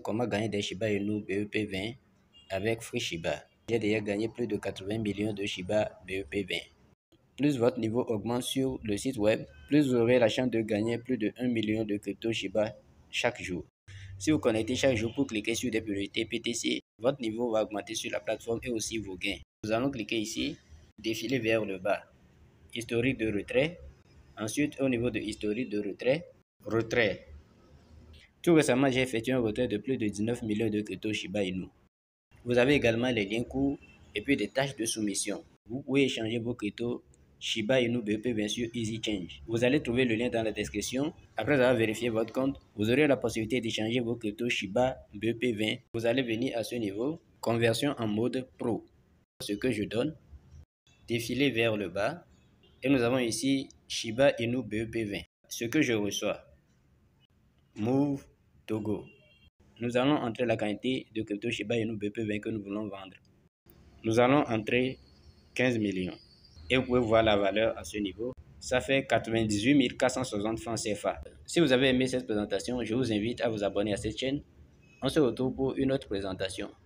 Comment gagner des Shiba Inu BEP20 avec Free Shiba. J'ai déjà gagné plus de 80 millions de Shiba BEP20. Plus votre niveau augmente sur le site web, plus vous aurez la chance de gagner plus de 1 million de crypto Shiba chaque jour. Si vous connectez chaque jour pour cliquer sur des priorités PTC, votre niveau va augmenter sur la plateforme et aussi vos gains. Nous allons cliquer ici, défiler vers le bas, historique de retrait. Ensuite, au niveau de historique de retrait. Tout récemment, j'ai effectué un retrait de plus de 19 millions de crypto Shiba Inu. Vous avez également les liens courts et puis des tâches de soumission. Vous pouvez échanger vos cryptos Shiba Inu BEP20 sur EasyChange. Vous allez trouver le lien dans la description. Après avoir vérifié votre compte, vous aurez la possibilité d'échanger vos cryptos Shiba BEP20. Vous allez venir à ce niveau, conversion en mode pro. Ce que je donne, défiler vers le bas. Et nous avons ici Shiba Inu BEP20. Ce que je reçois, Move Togo. Nous allons entrer la quantité de crypto Shiba Inu BEP20 que nous voulons vendre. Nous allons entrer 15 millions. Et vous pouvez voir la valeur à ce niveau. Ça fait 98 460 francs CFA. Si vous avez aimé cette présentation, je vous invite à vous abonner à cette chaîne. On se retrouve pour une autre présentation.